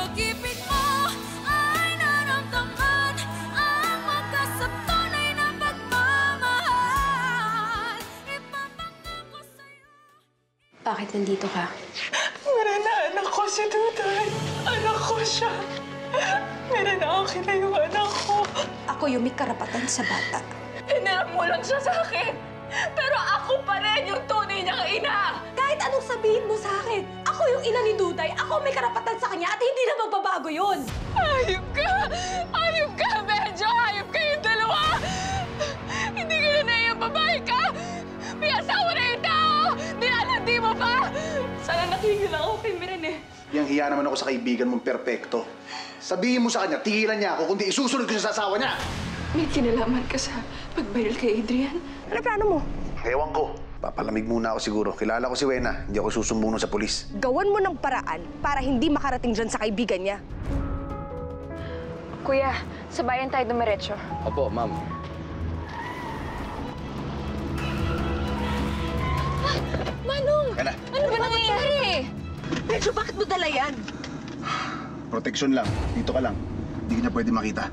pag-ibig mo ay naramdaman ang magkasabtunay na pagmamahal. Ipapangako sa'yo. Bakit nandito ka? Mirena, anak ko si Duday. Anak ko siya. Mirena, akin na yung anak ko. Ako yung may karapatan sa bata. Hinarap mo lang siya sa akin. Pero ako pa rin yung tunay niyang ina. Kahit anong sabihin mo sa akin, ako yung ina ni Duday, ako may karapatan sa kanya at hindi na magbabago yun! Hayop ka! Hayop ka, Medyo! Hayop kayong dalawa! Hindi ka na yung babae ka! May asawa na yung tao! Nilalandi mo pa! Sana nakigil ako kay Mirene. Yang hiya naman ako sa kaibigan mong perpekto. Sabihin mo sa kanya, tigilan niya ako, kundi isusunod ko siya sa asawa niya! May kinalaman ka sa pag-viral kay Adrian? Ano plano mo? Ewan ko. Papalamig muna ako siguro. Kilala ko si Wena. Hindi ako susumbong nun sa polis. Gawan mo ng paraan para hindi makarating dyan sa kaibigan niya. Kuya, sa bayan tayo dumiretso. Opo, ma'am. Manong! Wena, Ano ba nangyayari? Medyo bakit mo dala yan? proteksyon lang. Dito ka lang. Hindi ka niya pwede makita.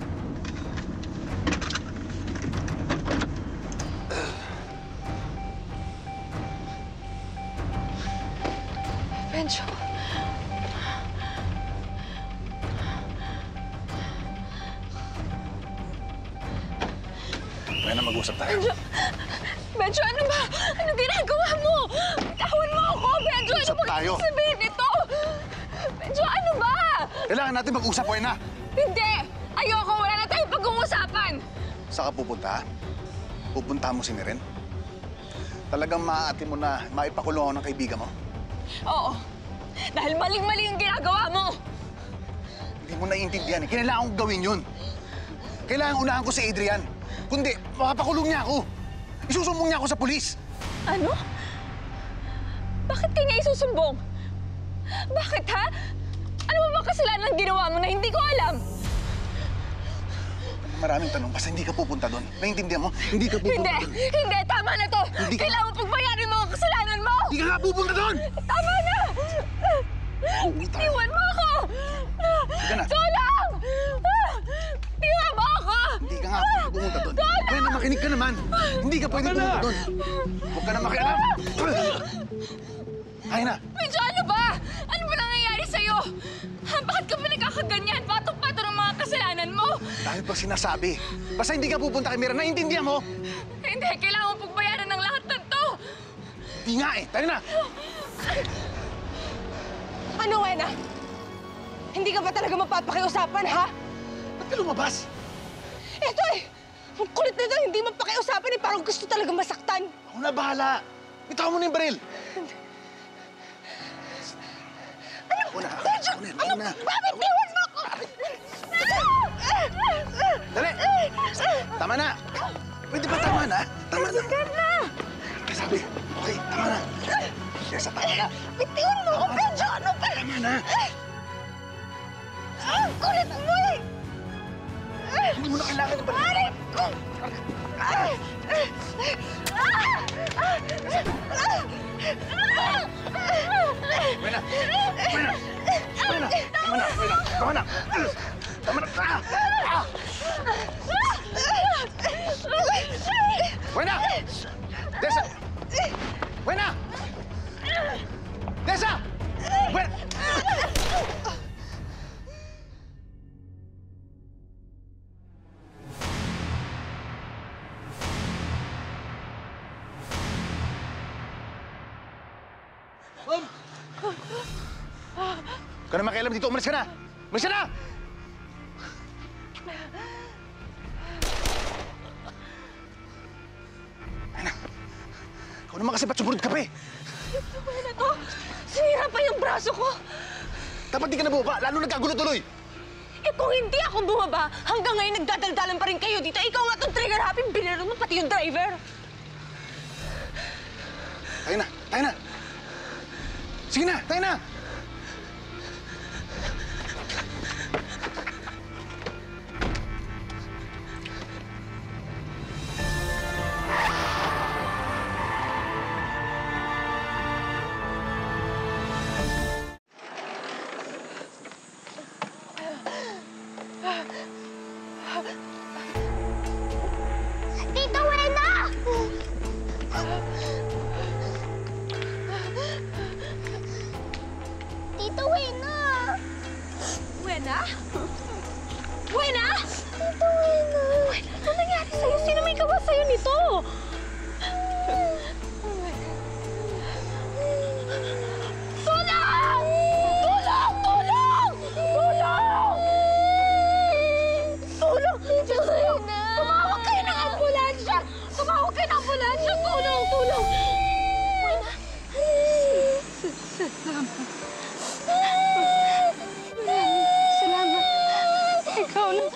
Benjo. Wena, mag-usap tayo. Benjo, ano ba? Ano ginagawa mo? Bitawan mo ako, Benjo! Ano Usap tayo. bang sabihin nito? Benjo, ano ba? Kailangan natin mag-usap, Wena. Hindi! Ayoko! Wala na tayong pag-uusapan! Saan ka pupunta? Pupunta mo si Miren? Talagang maaati mo na maipakulong ako ng kaibigan mo? Oo. Dahil maling-mali yung ginagawa mo! Hindi mo naiintindihan eh. Kailangan kong gawin yun. Kailangan unahan ko si Adrian. Kundi, makapakulong niya ako. Isusumbong niya ako sa pulis. Ano? Bakit kanya isusumbong? Bakit, ha? Ano ba ba kasalanan ginawa mo na hindi ko alam? Maraming tanong, basta hindi ka pupunta doon. Naiintindihan mo? Hindi ka pupunta Hindi! doon. Hindi! Tama na to! Hindi ka- Kailangan pagbayarin mo ang kasalanan mo! Hindi ka nga pupunta doon! Tama na! Uuwi tayo. Iwan mo ako! Sige na. Tulong! Iwan mo ako! Hindi ka nga pumunta doon. Kaya na makinig ka naman. Hindi ka pwede pumunta doon. Huwag ka na makialam. Ay na. Medyo ano ba? Ano ba nangyayari sa'yo? Bakit ka ba nagkakaganyan? Patok-pato ng mga kasalanan mo? Dahil pa sinasabi. Basta hindi ka pupunta kay Mira, naiintindihan mo? Hindi, kailangan mo pagbayaran ng lahat ng to! Hindi nga eh. Tayo na. Ano, Wena? Hindi ka ba talaga mapapakiusapan, ha? Ba't ka lumabas? Eto eh! Ang kulit nito, hindi mapakiusapan eh. Parang gusto talaga masaktan. Ako na bahala. Bitaw mo na yung baril. Ako na. Medyo, Ako na. bakit iwan mo ako? Dali. Tama na. Pwede ba tama na? Tama na. Sabi, okay, tama na. Tessa, tama na. Bitiwan mo ako, Medyo! Ano ba? Tama na. Ang kulit mo eh! Hindi mo na kailangan yung baril. Aray ko! Wena! Wena! Wena! Tama na! Wena! Tama na! Tama na! Wena! Tessa! Wena! Tessa! Wena! Huwag ka na makialam dito. Umalis ka na! Umalis ka na! Ay na. Ikaw naman kasi ba't sumunod ka pa eh? Wena to! Sinira pa yung braso ko! Dapat di ka na bumaba. Lalo nagkagulo tuloy. Eh kung hindi ako bumaba, hanggang ngayon nagdadaldalan pa rin kayo dito. Ikaw nga itong trigger happy, biniro mo pati yung driver. Tayo na! Tayo na! Sige na! Tayo na! Tita Wena! Tita Wena! Wena? Wena? Tita Wena! Ano nangyari sa'yo? Sino may gawa sa'yo nito? Tulong! Tulong! Tulong! Tulong! Tulong! Tita Wena! Tumawag kayo ng ambulansya! Tumawag kayo ng ambulansya! Tulong! Tulong! Wena? Salamat. Ikaw na.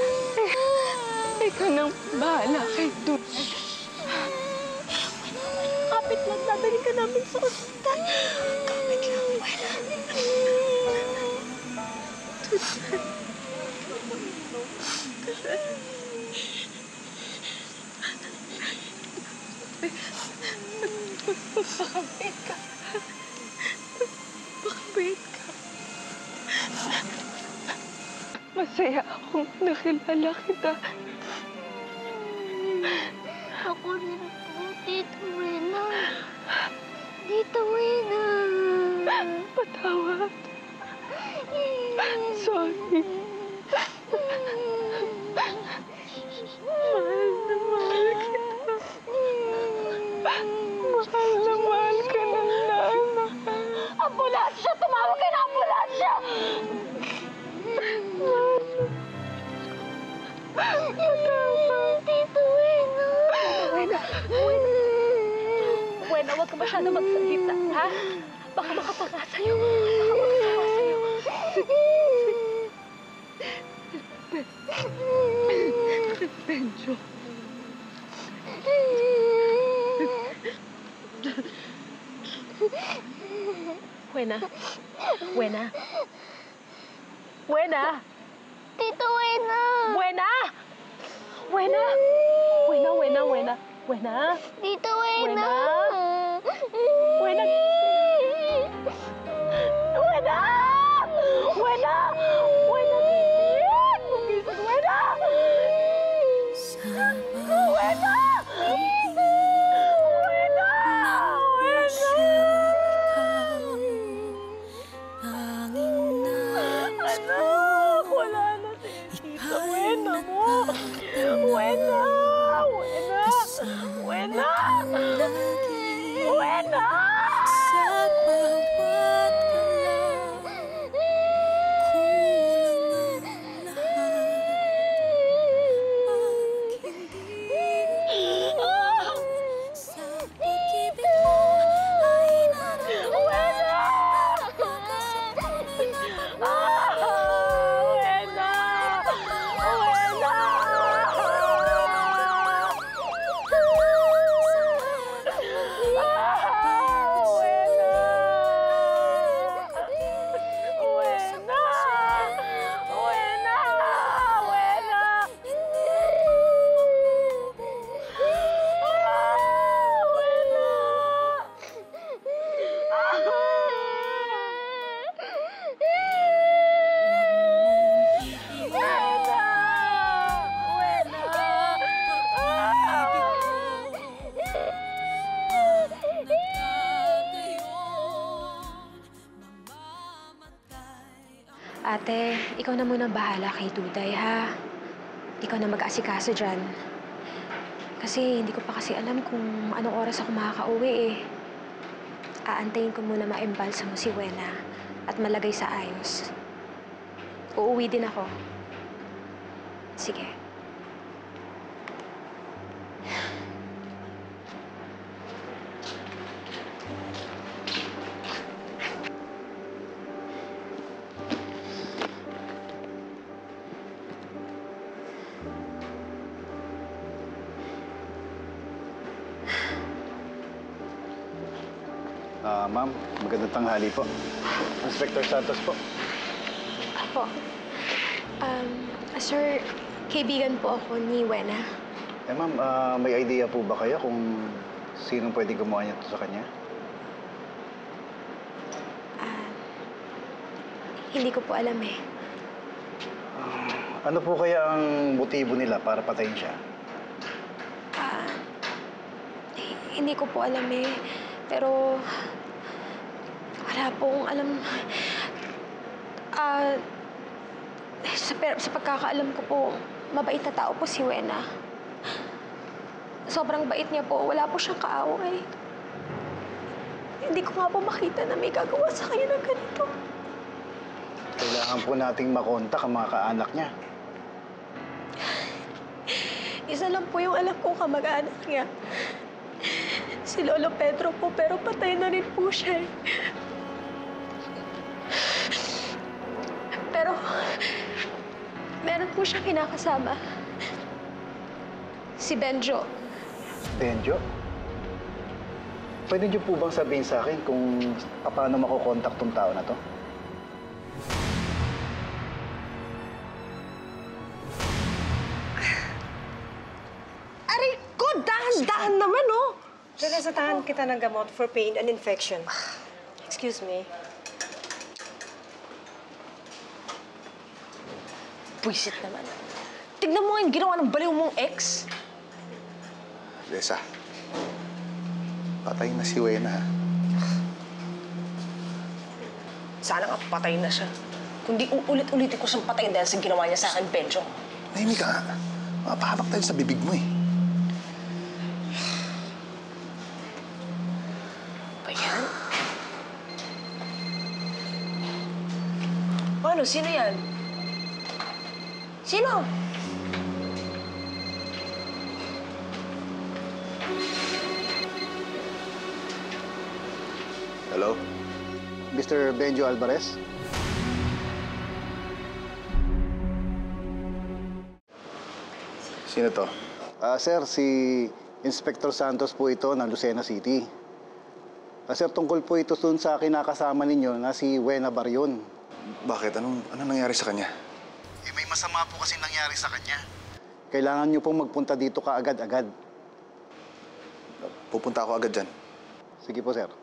Ikaw nang bahala kay Duda. Kapit lang, dadalhin ka namin sa ospital. Kapit lang, Wena. Pakabait ka. Pakabait ka. Masaya akong nakilala kita. Ako rin po, Tita Wena. Tita Wena. Patawad. Sorry. Mahal na mahal kita. Mahal na mahal ka ng nanak. Ambulansya! Tumawag ka ng ambulansya! Patawad. Tita Wena. Wena, Wena, huwag ka masyado magsalita, ha? Baka makapaka sa'yo. Baka makasama sa'yo. Benjo. Wena. Wena. Wena. Tita Wena. Wena. Wena. Wena, Wena, Wena. Wena. Tita Wena. Wena. Wena! Wena! Wena! Gumising! Wena! Wena! Wena! Anak! Wala na si Tita Wena mo! Wena! Wena! Wena! Wena! Sa bawat galaw, kulang ang lahat. Pag hindi sa pag-ibig mo ay nararamdaman sa tunay na Wena! Wena! Ate, ikaw na muna bahala kay Duday, ha? Ikaw na mag-asikaso dyan. Kasi hindi ko pa kasi alam kung anong oras ako makakauwi, eh. Aantayin ko muna ma-embalsa mo si Wena at malagay sa ayos. Uuwi din ako. Sige. Ma'am, magandang tanghali po. Inspector Santos po. Ako. Sir, kaibigan po ako ni Wena. Ma'am, may idea po ba kayo kung sinong pwede gumawa niya to sa kanya? Hindi ko po alam, eh. Ano po kaya ang motibo nila para patayin siya? Hindi ko po alam eh. Pero wala pong alam. Sa pagkakaalam ko po, mabait na tao po si Wena. Sobrang bait niya po. Wala po siyang kaaway. Hindi ko nga po makita na may gagawa sa kanya ng ganito. Kailangan po nating makontak ang mga kaanak niya. Isa lang po yung alam kong kamag-anak niya. Si Lolo Pedro po, pero patay na rin po siya. Pero, meron po siyang kinakasama. Si Benjo. Benjo? Pwede niyo po bang sabihin sa akin kung paano makokontak tong tao na to? Aray ko, dahan-dahan naman, oh! Reresetahan kita ng gamot for pain and infection. Excuse me. Buisit naman. Tignan mo nga yung ginawa ng baliw mong ex. Lesa, patay na si Wena. Sana nga patay na siya. Kundi uulit-ulitin ko siyang patayin dahil sa ginawa niya sa akin, Benjo. Nahimik ka nga. Mapahamak tayo sa bibig mo eh. Ba yan? Ano? Sino yan? Sino? Hello? Mr. Benjo Alvarez? Sino to? Sir, si Inspector Santos po ito ng Lucena City. Sir, tungkol po ito dun sa kinakasama ninyo na si Wena Barrion. Bakit? Anong nangyari sa kanya? May masama po kasi nangyari sa kanya. Kailangan niyo pong magpunta dito kaagad-agad. Pupunta ako agad dyan. Sige po, sir.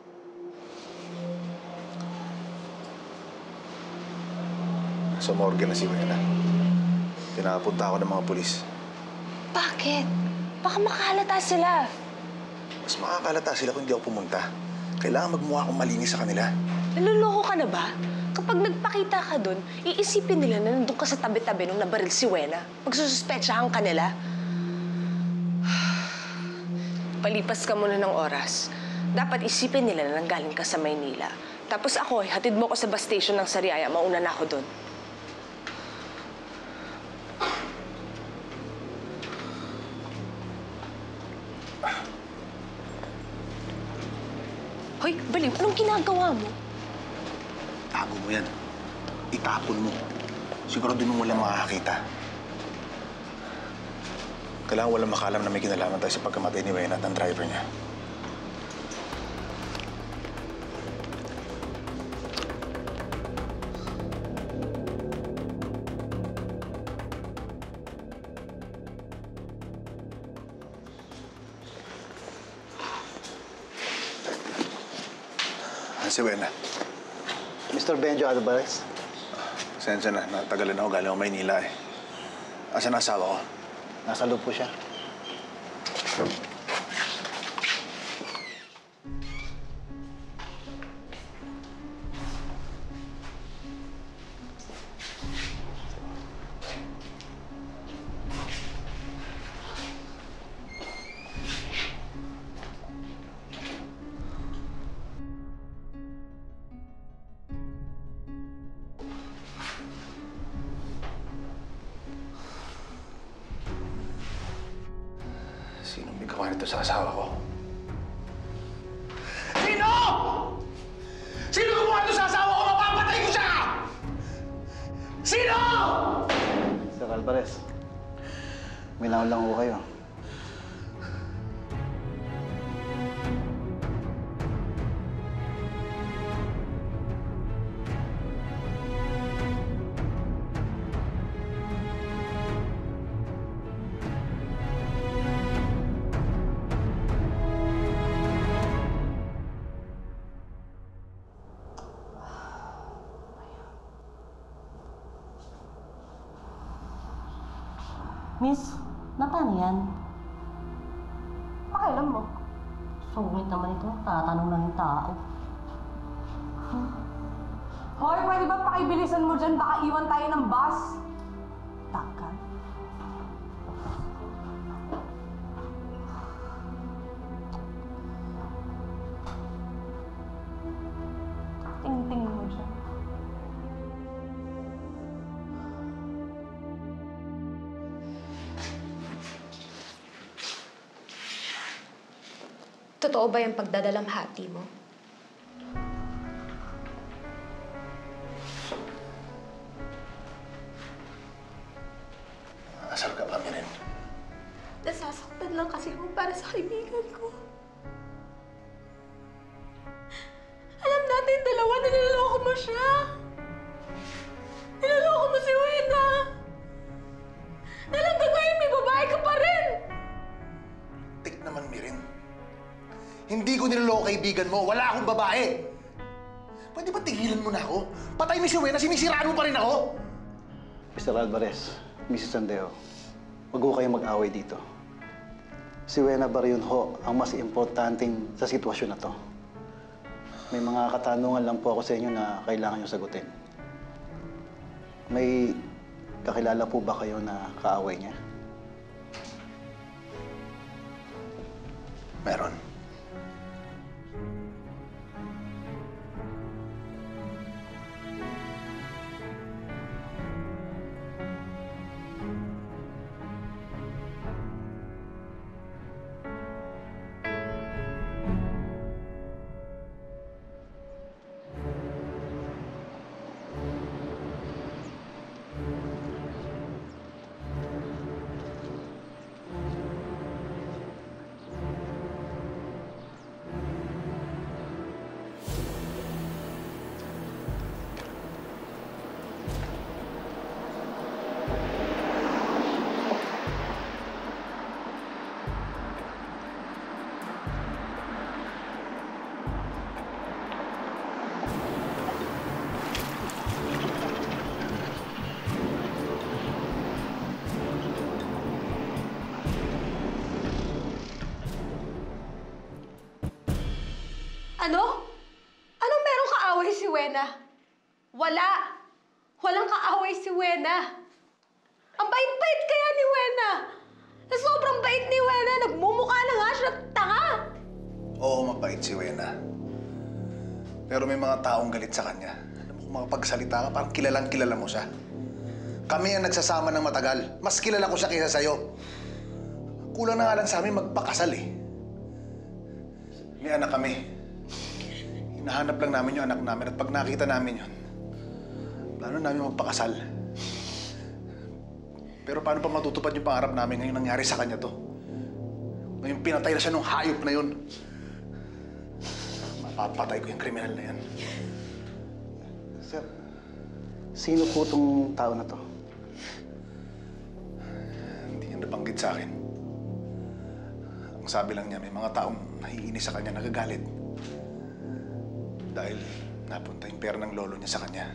Sa morgue na si Wena. Pinapunta ako ng mga pulis. Bakit? Baka makahalata sila. Mas makakalata sila kung hindi ako pumunta. Kailangan magmukha akong malinis sa kanila. Naluloko ka na ba? Kapag nagpakita ka doon, iisipin nila na nandun ka sa tabi-tabi nung nabaril si Wena. Magsususpetsahan ka nila. Palipas ka muna ng oras. Dapat isipin nila na nanggaling ka sa Maynila. Tapos ako, hatid mo ko sa bus station ng Sariaya. Mauna na ako doon. Hoy, baliw, anong ginagawa mo? Tago mo yan. Itapon mo. Siguro doon mo walang makakita. Kailangan walang makalam na may kinalaman tayo sa pagkamatay ni Wena at ng driver niya. Si Wena. Mr. Benjo Alvarez? Sensya na. Natagalan ako galing ako Maynila eh. Asan ang asawa ko? Nasa loob po siya. Sinong may gawa nito sa asawa ko? Sino? Sino gumawa nito sa asawa ko? Mapapatay ko siya! Sino? Mr. Alvarez, may naon lang ho kayo. Miss, na paano yan? Pakialam mo. Sungit naman ito. Tatanong ng tao. Hoy, pwede ba pakibilisan mo dyan? Baka iwan tayo ng bus. Tagal. Tingin-tingin mo dyan. Totoo ba yung pagdadalamhati mo? Asar ka ba, Miren? Nasasaktan lang kasi ako para sa kaibigan ko. Alam natin dalawa na niloloko mo siya. Niloloko mo si Wena. Nalang gagawin may babae ka pa rin. Tik naman, Miren. Hindi ko niloloko kaibigan mo. Wala akong babae. Pwede ba tigilan mo na ako? Patay ni si Wena, sinisiraan mo pa rin ako? Mr. Alvarez, Mrs. Sandeo, huwag ho kayong mag-away dito. Si Wena Barrion ho ang mas importanteng sa sitwasyon na to. May mga katanungan lang po ako sa inyo na kailangan nyo sagutin. May kakilala po ba kayo na kaaway niya? Meron. Ano? Anong merong kaaway si Wena? Wala! Walang kaaway si Wena. Ang bait-bait kaya ni Wena. Na sobrang bait ni Wena, nagmumukha na nga siya tanga. Oo, mabait si Wena. Pero may mga taong galit sa kanya. Alam mo, kung makapagsalita ka, parang kilalang kilala mo siya. Kami ang nagsasama ng matagal. Mas kilala ko siya kaysa sa'yo. Kulang na nga lang sa amin magpakasal eh. May anak kami. Hinahanap lang namin yung anak namin at pag nakita namin yun, plano namin magpakasal. Pero paano pa matutupad yung pangarap namin ngayon nangyari sa kanya to? Ngayon pinatay na siya nung hayop na yun. Mapapatay ko yung kriminal na yan. Sir, sino po itong tao na to? Hindi niya nabanggit sa akin. Ang sabi lang niya, may mga taong nahiinis sa kanya, nagagalit. Dahil napunta yung pera ng lolo niya sa kanya.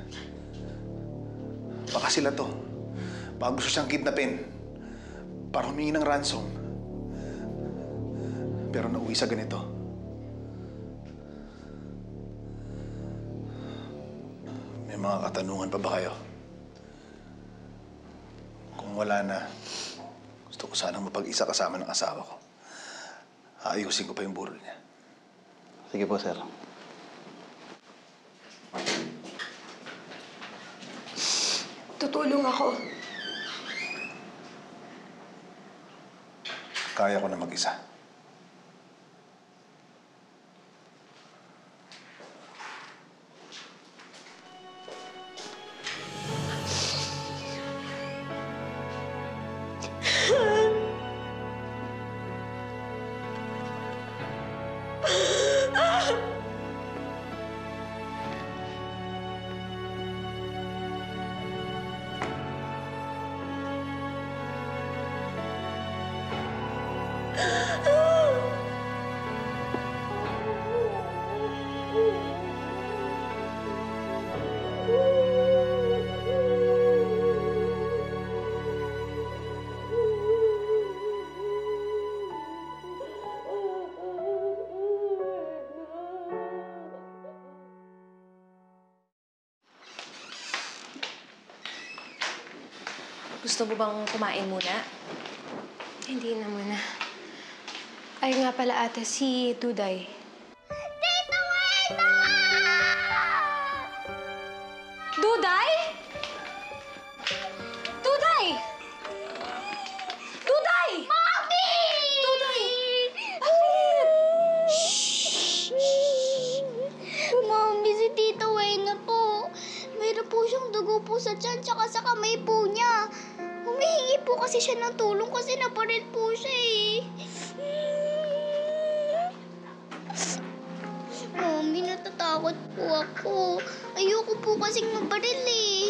Baka sila to. Baka gusto siyang kidnapin para humingi ng ransom. Pero nauwi sa ganito. May mga katanungan pa ba kayo? Kung wala na, gusto ko sanang mapag-isa kasama ng asawa ko. Aayusin ko pa yung burol niya. Sige po, sir. Tutulong ako. Kaya ko na mag-isa. Gusto mo bang kumain muna? Hindi na muna. Ay nga pala ate, si Duday. Tito Wena! Duday? Duday! Duday! Mami! Duday! Bakit? Mami, si Tito Wena po. Meron po siyang dugo po sa tiyan tsaka sa kamay po niya. Humihingi po kasi siya ng tulong kasi naparil po siya eh. Mami, natatakot po ako. Ayoko po kasing mabaril eh.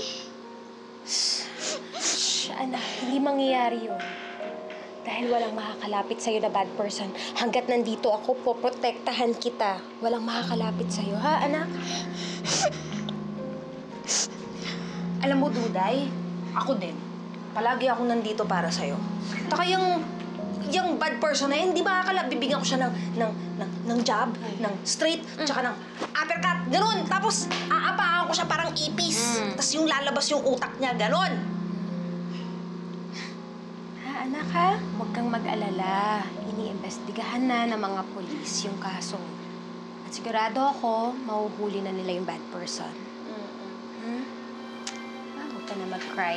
Shh, anak, hindi mangyayari yun. Dahil walang makakalapit sa'yo na bad person. Hanggat nandito ako, poprotektahan kita. Walang makakalapit sa'yo, ha, anak? Alam mo, Duday, ako din. Palagi akong nandito para sa'yo. Taka yung bad person na yun, di ba bibigyan ko siya ng jab, ng straight, tsaka ng uppercut, ganun. Tapos, aapakan ko siya parang ipis. Tapos yung lalabas yung utak niya, ganun. Ha, anak, ha? Huwag kang mag-alala. Iniimbestigahan na ng mga polis yung kaso. At sigurado ako, mahuhuli na nila yung bad person. Hmm? Huwag ka na mag-cry.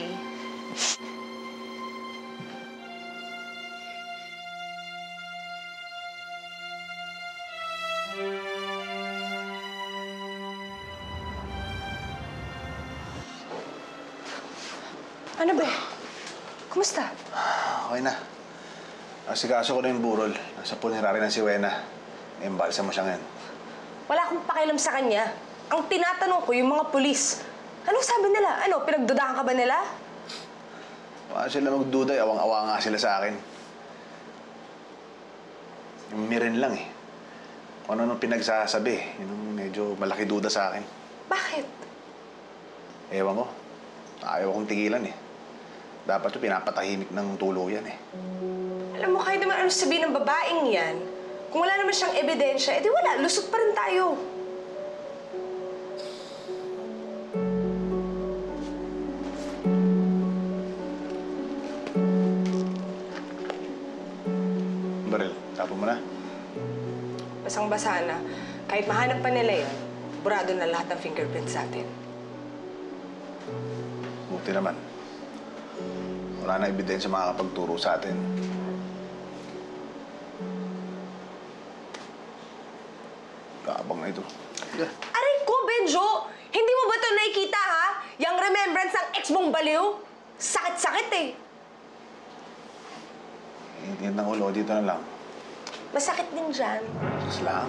Ano ba? Kumusta? Okay na. Asikaso ko na yung burol. Nasa punerary ng si Wena. Embalsa mo siya ngayon. Wala akong pakialam sa kanya. Ang tinatanong ko yung mga pulis. Anong sabi nila? Ano, pinagdudahan ka ba nila? Wala sila magduday. Awang-awa nga sila sa akin. Yung mirin lang eh. Kung ano pinagsasabi. Yun ang medyo malaki duda sa akin. Bakit? Ewan ko. Ayaw akong tigilan eh. Dapat yung pinapatahimik ng tuluyan eh. Alam mo, kahit naman ano sabihin ng babaeng yan, kung wala naman siyang ebidensya, edi wala, lusot pa rin tayo. Baril, tapo mo na. Basang-basa na. Kahit mahanap pa nila yun, burado na lahat ng fingerprints sa atin. Buti naman. Wala na ebidensya makakapagturo sa atin. Kaabang na ito. Aray ko, Benjo! Hindi mo ba ito nakikita, ha? Yang remembrance ng ex mong baliw? Sakit-sakit eh. Ingat ng ulo, dito na lang. Masakit din dyan. Just lang.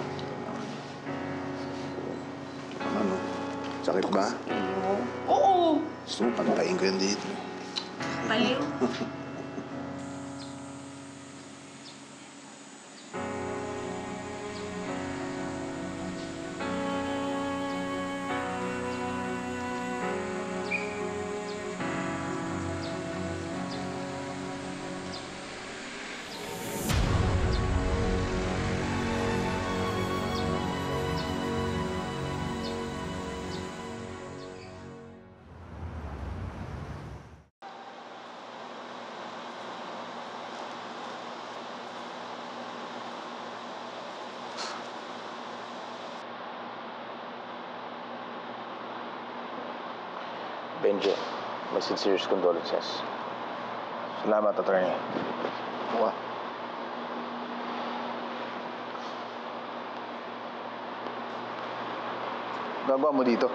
Ano? Sakit ba? Oo. Gusto mo, pantayin ko yan dito. Baliw. Benjo, my sincerest condolences. Salamat, attorney. Buka. Gagawa mo dito?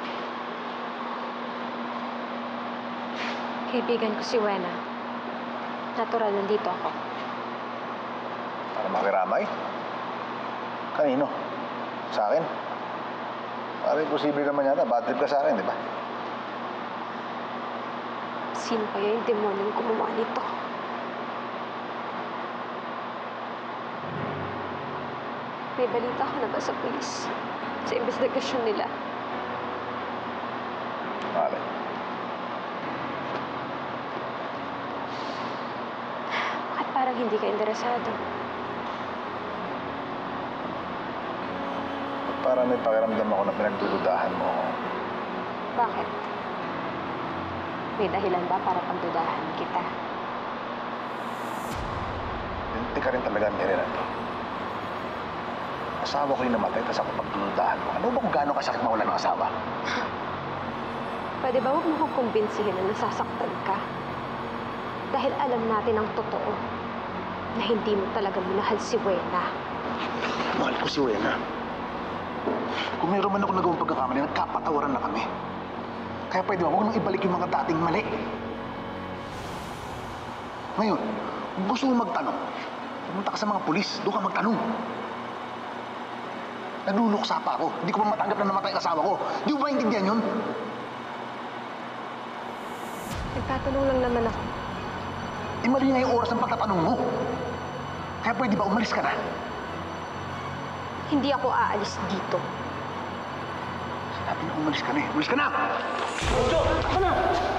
Kaibigan ko si Wena. Natural, nandito ako. Para makiramay? Kanino? Sa akin? Parang imposible naman yata. Bad trip ka sa akin, di ba? Sino kaya yung demonyong gumawa nito? May balita ka na ba sa pulis? Sa investigasyon nila? Bakit? Bakit parang hindi ka interesado? Parang may pakiramdam ako na pinagdududahan mo ako. Bakit? May dahilan ba para pagdudahan kita? Hindi ka rin talaga, Mary Rando. Asawa ko yung namatay, tapos ako pagdududahan mo. Ano ba kung gaano kasakit mawala ng asawa? Pwede ba huwag mo kong kumbinsihin na nasasaktan ka? Dahil alam natin ang totoo na hindi mo talaga minahal si Wena. Mahal ko si Wena. Kung mayroon man ako nagawang pagkakamali, nagkapatawaran na kami. Kaya pwede ba, huwag nang ibalik yung mga dating mali. Ngayon, kung gusto mo magtanong, pumunta ka sa mga pulis, doon ka magtanong. Nagluluksa pa ako. Hindi ko pa matanggap na namatay ang asawa ko. Di mo ba intindihan yun? Nagtatanong lang naman ako. Mali nga yung oras ng pagtatanong mo. Kaya pwede ba umalis ka na? Hindi ako aalis dito. Sabi na umalis ka na eh. Umalis ka na! Jojo! Ako na!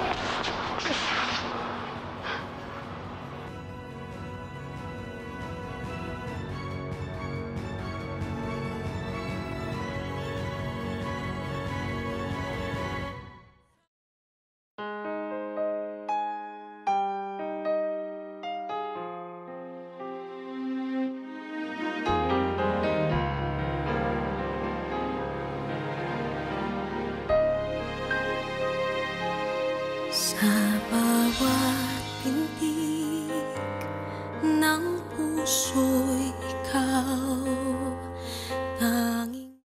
Sa bawat pintig ng puso'y ikaw